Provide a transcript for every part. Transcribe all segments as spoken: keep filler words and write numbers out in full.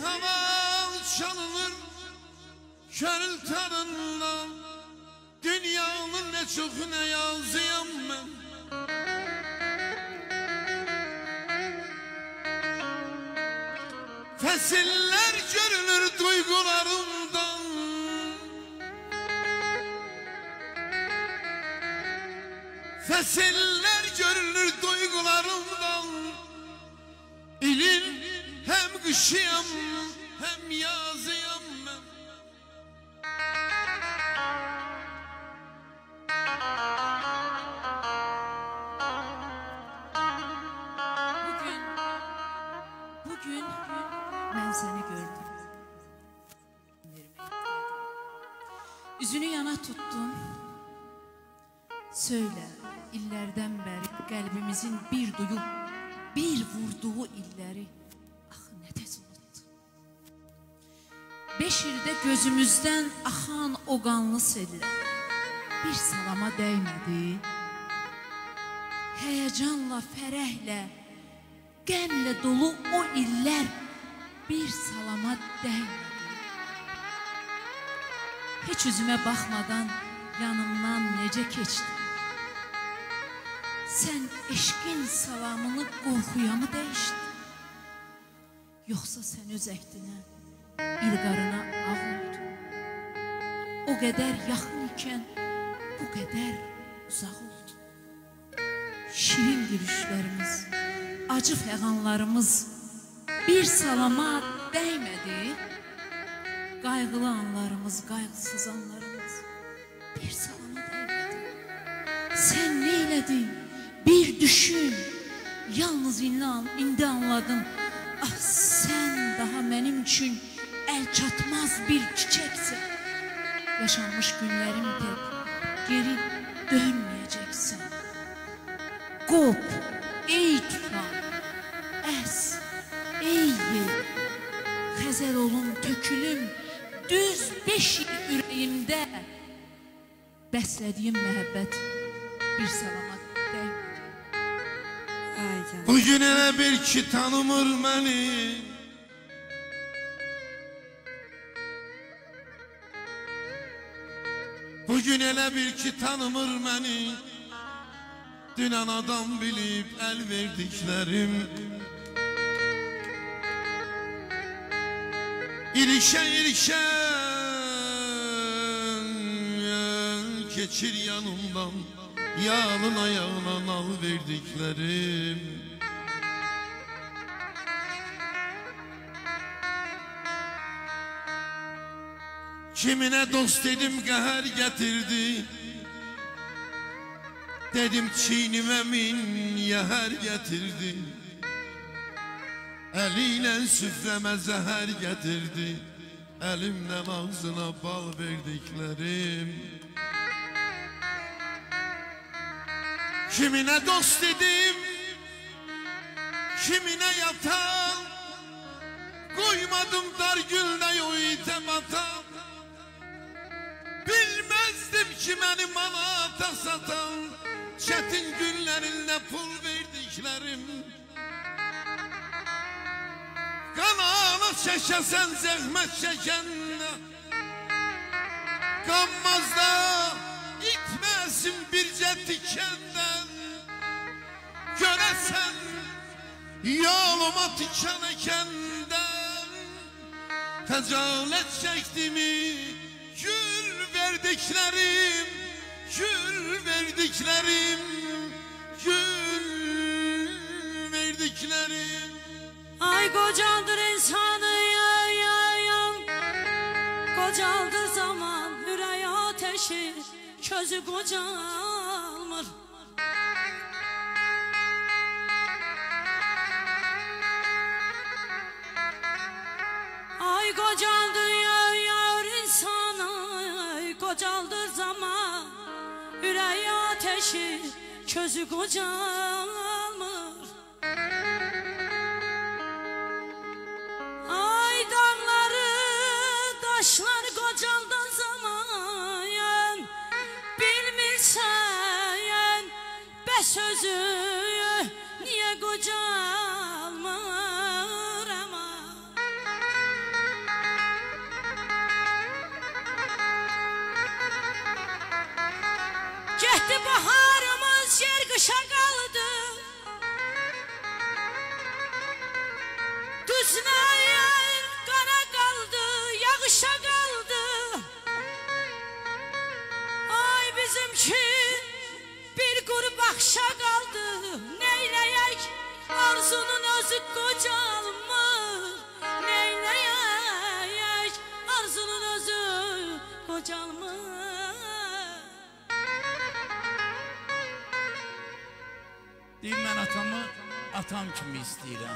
haval çalınır körül tarından. Dünyanın ne çok ne yazıyam ben. Fesiller görünür duygularımdan. Fesiller görünür duygularımdan. İlin hem kışıyam hem yazıyam ben. Bugün, bugün ben seni gördüm. Üzünü yana tuttum. Söyle, illerden beri kalbimizin bir duyup bir vurduğu illeri. Ah ne tez unuttu. Beş ilde gözümüzden akan o qanlı seller bir salama değmedi. Heyecanla, fərəhlə, qəmlə dolu o illər bir salama değmedi. Hiç üzüme bakmadan yanımdan necə keçdi. Sen eşkin salamını qorxuya mı değişti? Yoksa sen öz əhdinə, ilqarına ağ oldu. O qədər yaxın ikən bu qədər uzaq oldu. Şirin gülüşlərimiz, acı fəğanlarımız bir salama değmedi. Qayğılı anlarımız, qayğısız anlarımız bir salama değmedi. Sen neylədin? Bir düşün, yalnız inan, indi anladım. Ah sen daha benim için el çatmaz bir çiçeksin. Yaşanmış günlerim tek geri dönmeyeceksin. Qop, ey tufan, əs, ey yel. Xəzər olum, tökülüm, düz beş il ürəyimdə. Bəslədiyim məhəbbət bir salamat değmedi. Bugün elə bil ki tanımır məni. Bugün elə bil ki tanımır məni. Dünən adam bilib el verdiklərim. İlişən ilişən keçir yanımdan. Yalın ayağına nal verdiklerim. Kimine dost dedim qəhər getirdi. Dedim çiynime min yəhər getirdi. Eliyle süfreme zəhər getirdi. Elimden ağzına bal verdiklerim. Kimine dost dedim, kimine yatan. Koymadım dar gülde o item atan. Bilmezdim ki beni manata satan. Çetin günlerinde pul verdiklerim. Kanala çeşesen zəhmət çəkəndə. Qanmazda itməsin bircə tikəndən. Görəsən yoluma tikən əkəndən. Xəcalət çəkdimi gül verdiklərim. Gül verdiklərim. Gül verdiklərim. Ay kocaldır insanı ya ya ya. Kocaldır zaman yüreği ateşi. Közü kocalmır. Ay kocaldır ya ya insanı. Kocaldır zaman yüreği ateşi. Közü kocalmır. Taşlar kocaldan zaman bilmirsən bəs özü niye kocalmır ama. yağışa kaldı. Düzmeyen kara kaldı, yağışa kaldı. Ay bizimki bir grup akşa kaldı. Neyleyek arzunun özü kocalmır. Neyleyek arzunun özü kocalmır. Deyim mən atamı atam kimi istəyirəm.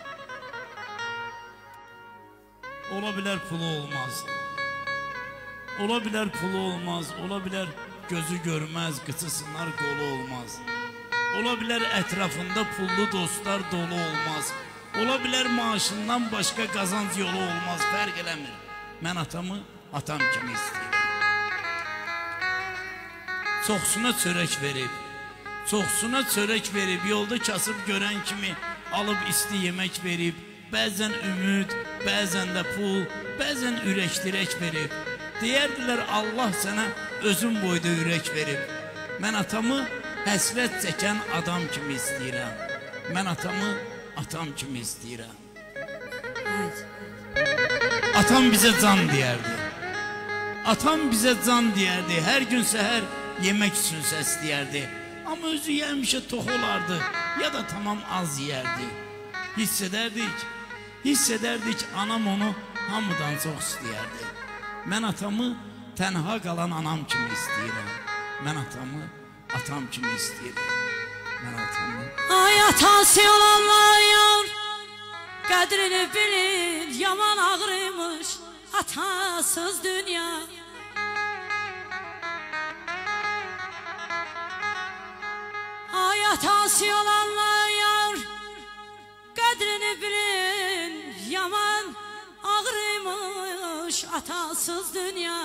Ola bilər pulu olmaz. Ola bilər pulu olmaz. Ola bilər gözü görməz, qıçısınlar qolu olmaz. Ola bilər ətrafında pullu dostlar dolu olmaz. Ola bilər maaşından başqa qazanc yolu olmaz. Fərq eləmir. Mən atamı atam kimi istəyirəm. Çoxsuna çörək verib, çoxsuna çörək verib, yolda kasıb görən kimi alıb isti yemək verib, bəzən ümid, bəzən də pul, bəzən ürək dirək verib. Deyərdilər Allah sənə özün boyda ürək verib. Mən atamı həsrət çəkən adam kimi istəyirəm. Mən atamı atam kimi istəyirəm. Atam bizə can deyərdi. Atam bizə can deyərdi. Hər gün səhər yemək üçün səsləyərdi. Amma özü yemişə tox olardı, ya da tamam az yeyərdi. Hiss edərdik, hiss edərdik anam onu hamıdan çox istəyərdi. Mən atamı tənha qalan anam kimi istəyirəm. Mən atamı atam kimi istəyirəm. Mən atamı... Ay atası olanlar yar, qədrini bilir, yaman ağrıymış atasız dünya. Ay atası olanlar yar, qədrini bilin, yaman ağrıymış atasız dünya.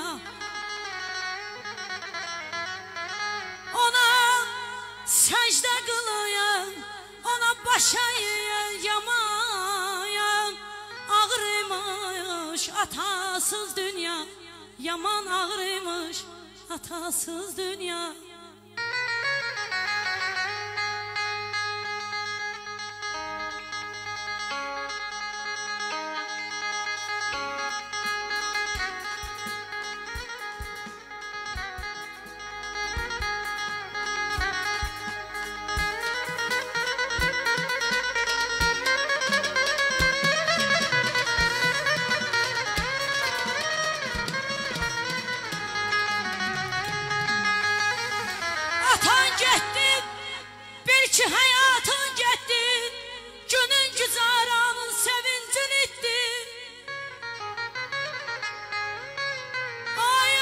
Ona səcdə qılıyın, ona baş əyiyən, yaman ağrıymış atasız dünya. Yaman ağrıymış atasız dünya. Atan getdi, bil ki həyatın getdi, günün güzaranın sevincin itdi. Ay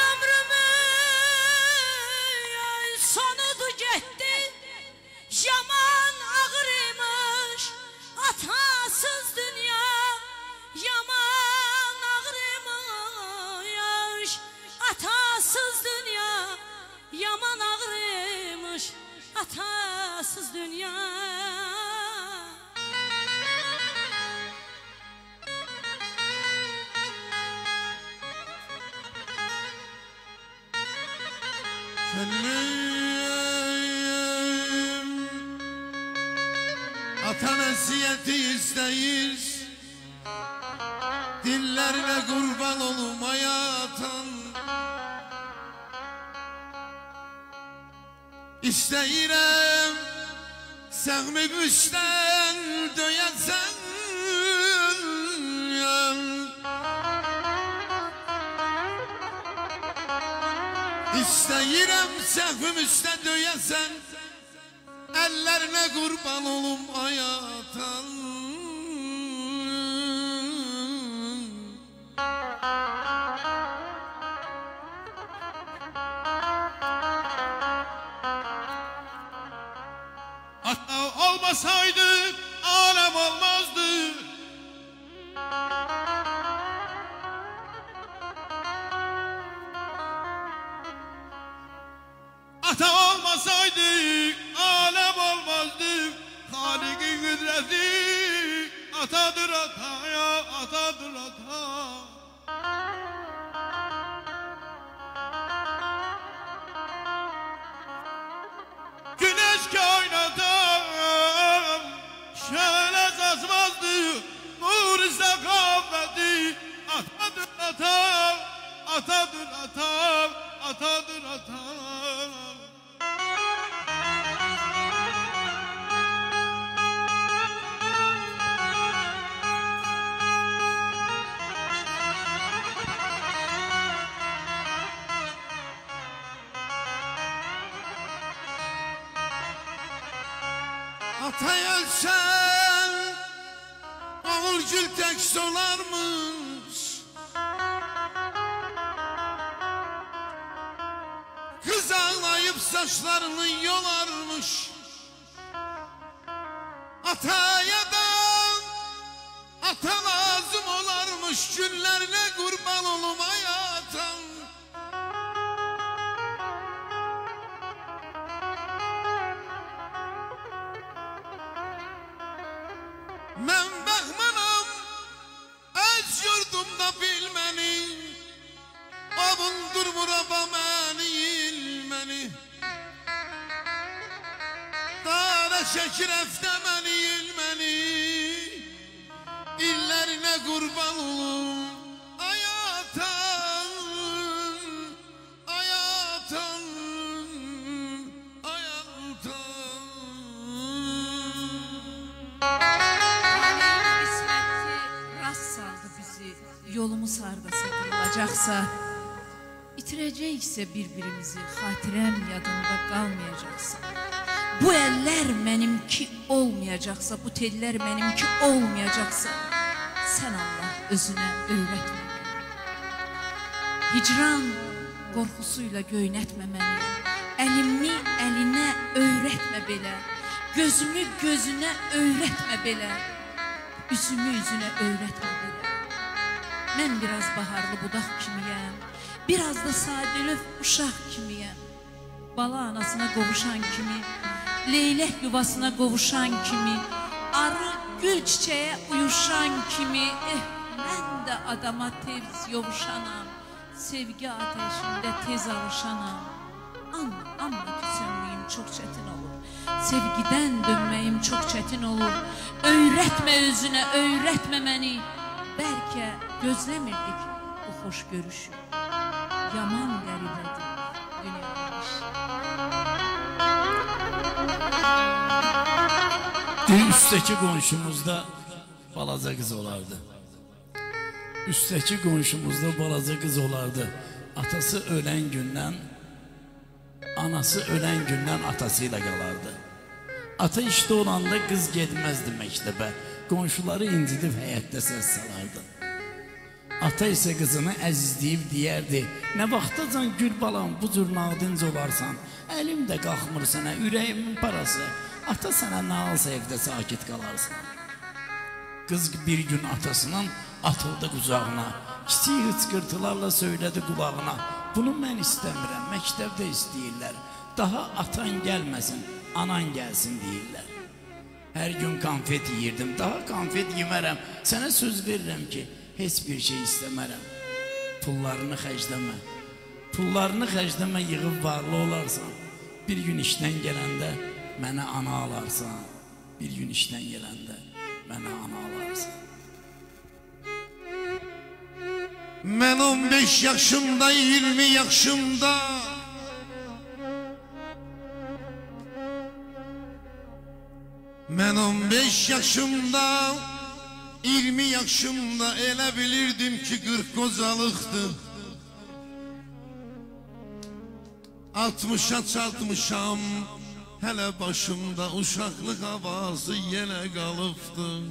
ömrümün sonudu getdi, yaman ağrıymış atasız dünya. Yaman ağrıymış atasız dünya. Yaman ağrıymış atasız dünya. Könlüm atan əziyyəti istəyir, dillərinə qurban olmaya atan. İstəyirəm səhmi üstən döyəsən. İstəyirəm səhvim üstə döyəsən, əllərinə qurban olum ayatan. Ata olmasaydı alem olmazdı. Ata olmasaydı alem olmazdı. Halik'in kudreti atadır ataya, atadır ata. Güneş ki oynar səqafəti atadır atam, atadır atam, atadır atam. Ata ölsen olur gül tek solarmış. Kız ağlayıp saçlarını yolarmış. Ataya da ata lazım olarmış. Günlerine kurban olum hayatan. Mən baxmanam öz yurdumda bilməni. Avundur muraba məni ilməni. Dara çəkir əfdə məni ilməni. İllərinə qurban olum ayatan, ayatan, ayatan. Yolumuz hardasa qırılacaqsa, itirəcəksə bir-birimizi, xatirəm yadında qalmayacaqsa, bu əllər mənimki olmayacaqsa, bu tellər mənimki olmayacaqsa, sən Allah özünə öyrətmə məni. Hicran qorxusuyla göynətmə məni, əlimi əlinə öyrətmə belə, gözümü gözünə öyrətmə belə, üzümü üzünə öyrətmə belə. Mən biraz baharlı budaq kimiyəm, biraz da sadəlöv uşaq kimiyəm. Bala anasına qovuşan kimi, leylək yuvasına qovuşan kimi, arı gül çiçəyə uyuşan kimi, eh, mən də adama tez yovuşanam, sevgi ateşində tez alışanam. Amma, amma ki sönməyim çox çətin olur, sevgidən dönməyim çox çətin olur. Öyrətmə özünə, öyrətmə məni. Bəlkə gözləmirdik bu xoş görüşü. Yaman qəribədir dünyamış. Bir üstteki qonşumuzda balaca qız olardı. Üstteki qonşumuzda balaca qız olardı. Atası ölən gündən, anası ölən gündən atasıyla qalardı. Ata işdə olanda qız getməzdi məktəbə. Qonşuları incidib həyətdə səs salardı. Ata isə qızını əzizləyib deyərdi, nə vaxtacan gül balam bu cür nadinc olarsan, əlim də qalxmır sənə, ürəyimin parası, ata sənə nə alsa evdə sakit qalarsan. Qız bir gün atasının atıldı qucağına, kiçik hıçqırtılarla söylədi qulağına, bunu mən istəmirəm, məktəbdə istəyirlər, daha atan gəlməsin, anan gəlsin deyirlər. Hər gün konfet yiyirdim, daha konfet yemərəm, sənə söz verirəm ki, heç bir şey istəmərəm. Pullarını xərcləmə, pullarını xərcləmə, yığıb varlı olarsan. Bir gün işdən gələndə mənə ana alarsan, bir gün işdən gələndə mənə ana alarsan. Mən on beş yaşımda, iyirmi yaşımda Mən on beş yaşımda, iyirmi yaşımda elə bilirdim ki, qırx qocalıqdır. Altmışa çatmışam, hələ başımda uşaqlıq havası yenə qalıbdır.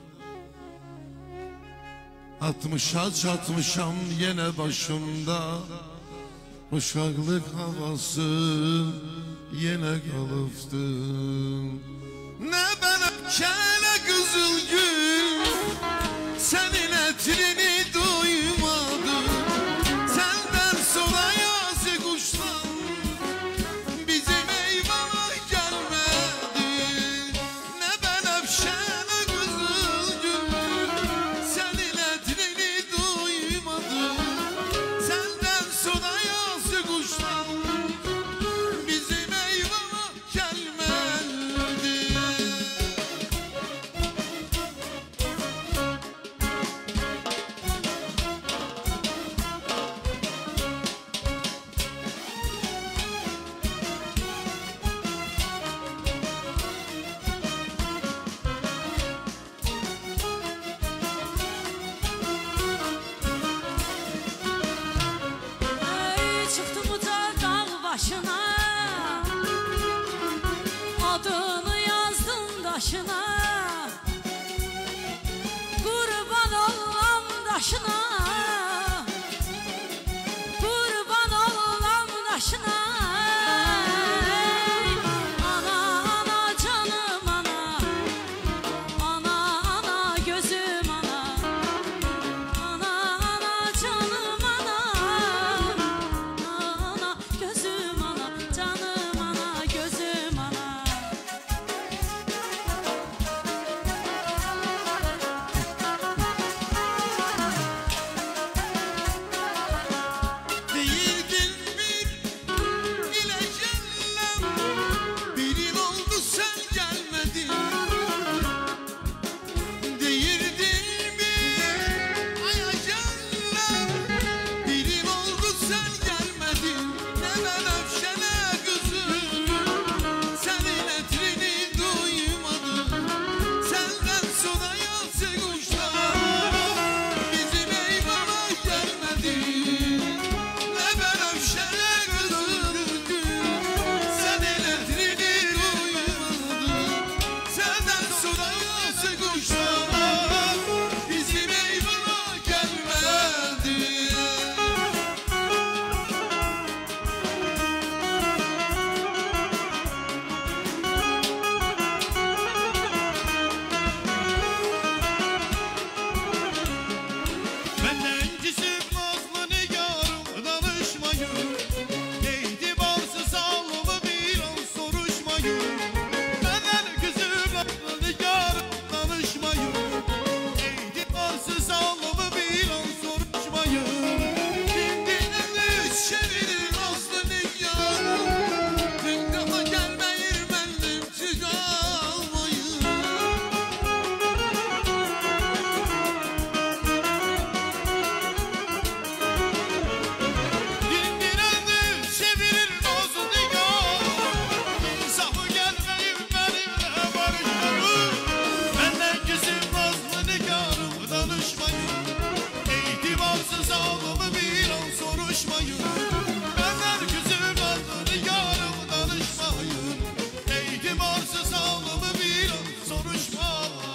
Altmışa çatmışam, yenə başımda uşaqlıq havası yenə qalıbdır. Nə bənəbkələ qızıl gül, sənin ətrini duymadım. Səndən sonra yazı quşlar bizim eyvana gəlmədi. Nə bənəbkələ qızıl gül, sənin ətrini duymadım. Səndən sonra yazı quşlar bizim eyvana gəlmədi. başına, kurban olam daşına. Ana ana canım ana, ana ana gözüm ana, ana ana canım ana, ana gözüm ana, canım ana gözüm ana. Değildin bir ile cellem, bir yıl oldu sen gelmedin. Değildin bir aya cellem, bir yıl oldu sen gelmedin. Ne menevşe ne kızım, senin etrini duymadım. Senden sonra yazı kuşlar bizim eyvana gelmedi. Ne menevşe ne kızım, senin etrini duymadım. Senden sonra yazı kuşlar bizim eyvana gelmedi. Benden küsüp nazlı nigarım danışmayın. Neydi barsız sağlığımı bir an soruşmayın. Benden küsüp nazlı nigarım danışmayın. Neydi barsız sağlığımı bir an soruşmayın. Dinlenir çevirir aslı nigarım, dün kafa gelmeyir bendim çıkalmayın. Dindirendi çevirir nazlı nigarım. Safı gelmeyip benimle barışmayın. Benden küsüp nazlı nigarım danışmayın. İtibarsız sağlığımı bir an soruşmayın. Benden küsüp nazlı nigarım danışmayın. İtibarsız sağlığımı bir an soruşmayın.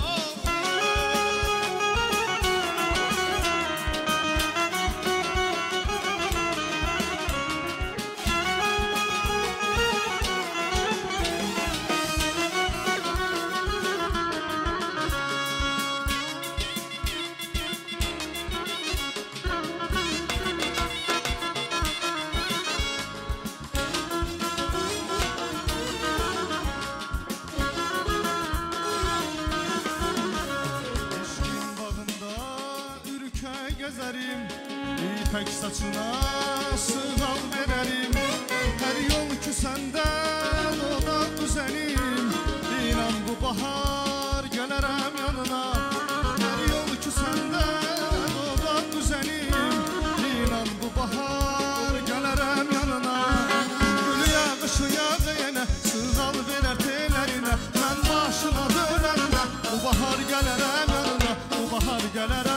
Eşkin bağında ürke gezerim, İpek saçına sığal vererim. Her yol ki senden ona düzenim, İnan bu bahar gələrəm yanına. Her yol ki senden ona düzenim, İnan bu bahar gələrəm yanına. Gülüyə qışıya yenə sığal verər telərinə. Mən başına dönəndə bu bahar gələrəm yanına, bu bahar gələrəm